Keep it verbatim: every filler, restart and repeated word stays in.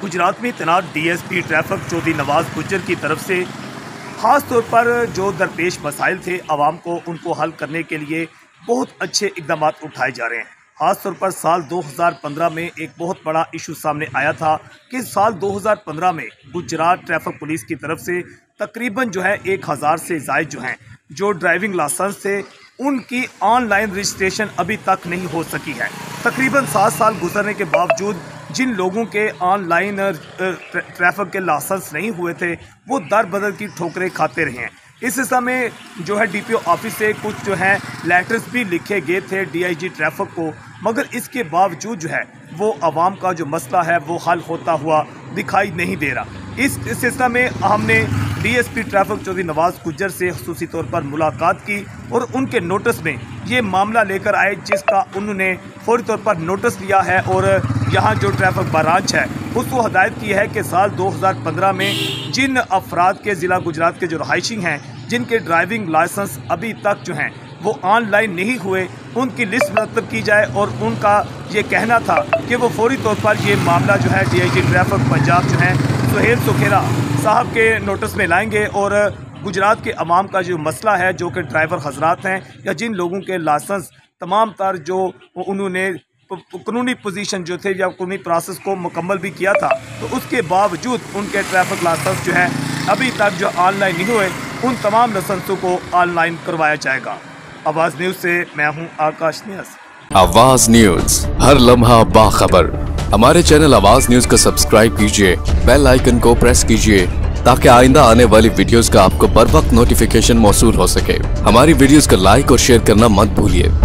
गुजरात में तैनात DSP traffic Chaudhry Nawaz Gujjar की तरफ से ख़ास तौर पर जो दरपेश मसाइल थे आवाम को उनको हल करने के लिए बहुत अच्छे इकदाम उठाए जा रहे हैं। ख़ास तौर पर साल दो हज़ार पंद्रह में एक बहुत बड़ा इशू सामने आया था कि साल दो हज़ार पंद्रह में गुजरात ट्रैफिक पुलिस की तरफ से तकरीबन जो है एक हज़ार से ज़ायद जो हैं जो ड्राइविंग लाइसेंस थे उनकी ऑनलाइन रजिस्ट्रेशन अभी तक नहीं हो सकी है। तकरीबन सात साल गुजरने के बावजूद जिन लोगों के ऑनलाइन ट्रैफिक के लाइसेंस नहीं हुए थे वो दर बदर की ठोकरें खाते रहे हैं। इस समय जो है डीपीओ ऑफिस से कुछ जो है लेटर्स भी लिखे गए थे डीआईजी ट्रैफिक को, मगर इसके बावजूद जो है वो आवाम का जो मसला है वो हल होता हुआ दिखाई नहीं दे रहा। इस सिलसिले में हमने डीएसपी ट्रैफिक चौधरी नवाज गुज्जर से खुसूसी तौर पर मुलाकात की और उनके नोटिस में ये मामला लेकर आए जिसका उन्होंने फौरी तौर पर नोटिस लिया है और यहाँ जो ट्रैफिक ब्रांच है उसको हदायत की है कि साल दो हज़ार पंद्रह में जिन अफराद के ज़िला गुजरात के जो रहायशी हैं जिनके ड्राइविंग लाइसेंस अभी तक जो हैं वो ऑनलाइन नहीं हुए उनकी लिस्ट मुरतब की जाए और उनका ये कहना था कि वो फौरी तौर पर ये मामला जो है डीआईजी ट्रैफिक पंजाब जो है सुहेल सुखेरा साहब के नोटिस में लाएंगे और गुजरात के अवाम का जो मसला है जो कि ड्राइवर हजरात हैं या जिन लोगों के लाइसेंस तमाम तर जो उन्होंने कानूनी पोजीशन जो थे या कानूनी प्रोसेस को मुकम्मल भी किया था तो उसके बावजूद उनके ट्रैफिक लाइसेंस जो है अभी तक जो ऑनलाइन नहीं हुए उन तमाम लाइसेंसों को ऑनलाइन करवाया जाएगा। आवाज़ न्यूज़ से मैं हूं आकाश न्यास। आवाज़ न्यूज़, हर लम्हा बाखबर। हमारे चैनल आवाज़ न्यूज़ को सब्सक्राइब कीजिए, बेल आइकन को प्रेस कीजिए ताकि आइंदा आने वाली वीडियोस का आपको बर वक्त नोटिफिकेशन मौसूल हो सके। हमारी वीडियोस को लाइक और शेयर करना मत भूलिए।